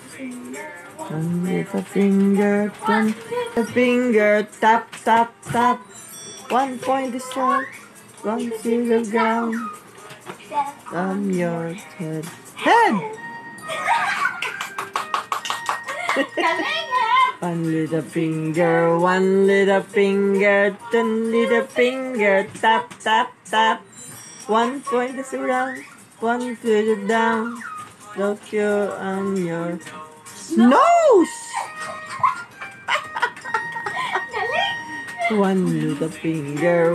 One little finger, one little finger, tap, tap, tap. One point is up, one to the ground. On your head. Head! One little finger, one little finger, ten little finger, tap, tap, tap. One point is around, one to the down. Look you on your nose! One little finger,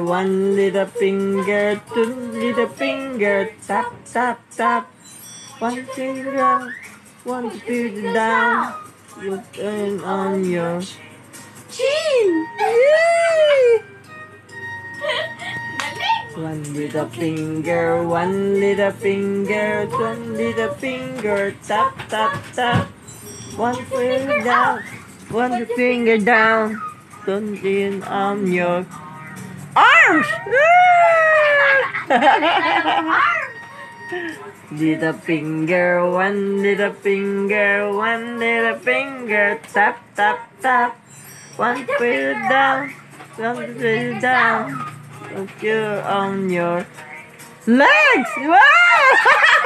two little finger, tap, tap, tap. One to the ground, one to the down. Look on your chin! Yay! One little finger, two little finger, tap, tap, tap. One finger down, one finger down. Don't lean on your arms! Little finger, one little finger, tap, tap, tap. One finger down, one finger down. Look you on your legs! Wow!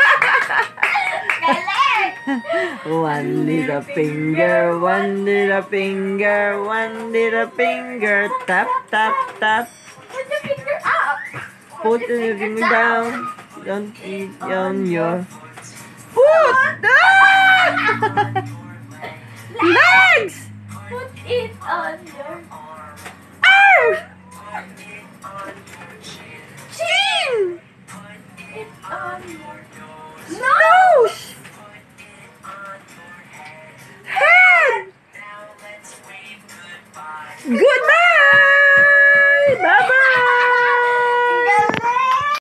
One little finger, tap, tap, tap. Put the finger up. Put the finger down. Don't eat on your foot. Legs! Put it on your arms. chin. It on your nose. Head. Goodbye.